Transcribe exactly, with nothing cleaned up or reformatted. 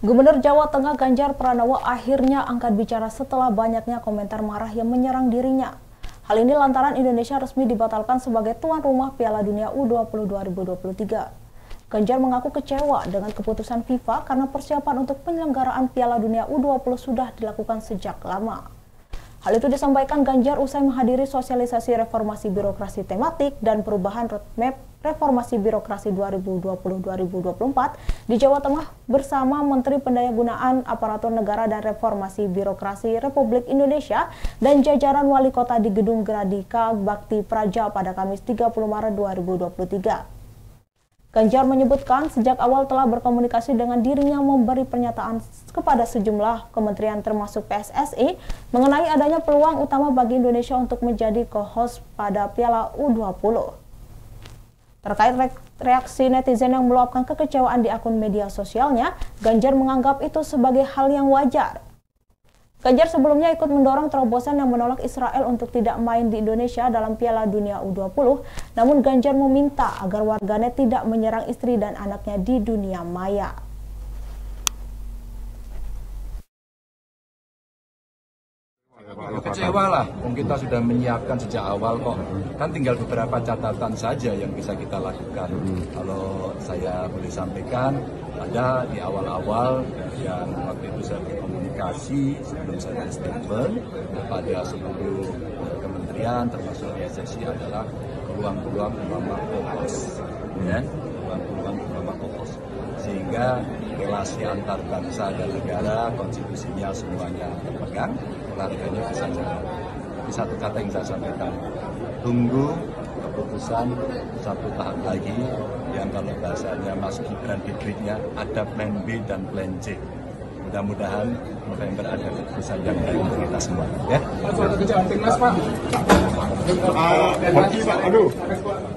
Gubernur Jawa Tengah Ganjar Pranowo akhirnya angkat bicara setelah banyaknya komentar marah yang menyerang dirinya. Hal ini lantaran Indonesia resmi dibatalkan sebagai tuan rumah Piala Dunia U dua puluh dua ribu dua puluh tiga. Ganjar mengaku kecewa dengan keputusan FIFA karena persiapan untuk penyelenggaraan Piala Dunia U dua puluh sudah dilakukan sejak lama. Hal itu disampaikan Ganjar usai menghadiri sosialisasi reformasi birokrasi tematik dan perubahan roadmap reformasi birokrasi dua ribu dua puluh sampai dua ribu dua puluh empat di Jawa Tengah bersama Menteri Pendayagunaan Aparatur Negara dan Reformasi Birokrasi Republik Indonesia dan jajaran wali kota di Gedung Gradika Bakti Praja pada Kamis tiga puluh Maret dua ribu dua puluh tiga. Ganjar menyebutkan sejak awal telah berkomunikasi dengan dirinya memberi pernyataan kepada sejumlah kementerian termasuk P S S I mengenai adanya peluang utama bagi Indonesia untuk menjadi co-host pada Piala U dua puluh. Terkait reaksi netizen yang meluapkan kekecewaan di akun media sosialnya, Ganjar menganggap itu sebagai hal yang wajar. Ganjar sebelumnya ikut mendorong terobosan yang menolak Israel untuk tidak main di Indonesia dalam Piala Dunia U dua puluh, namun Ganjar meminta agar warganet tidak menyerang istri dan anaknya di dunia maya. Kecewa lah, kita sudah menyiapkan sejak awal kok. Kan tinggal beberapa catatan saja yang bisa kita lakukan. Kalau saya boleh sampaikan, ada di awal-awal yang waktu itu saya berkomunikasi sebelum saya statement kepada seluruh kementerian termasuk P S S I adalah peluang-peluang ulama fokus, ya, peluang-peluang ulama fokus, sehingga relasi antar bangsa dan negara, konstitusinya semuanya terpegang, olahraganya bisa jalan. Tapi satu kata yang saya sampaikan, tunggu keputusan satu tahap lagi yang kalau bahasanya Mas Gibran di tweetnya ada plan B dan plan C. Mudah-mudahan November ada keputusan yang baik untuk kita semua. Ya. Mas, ada kejalan timnas, Pak. Aduh.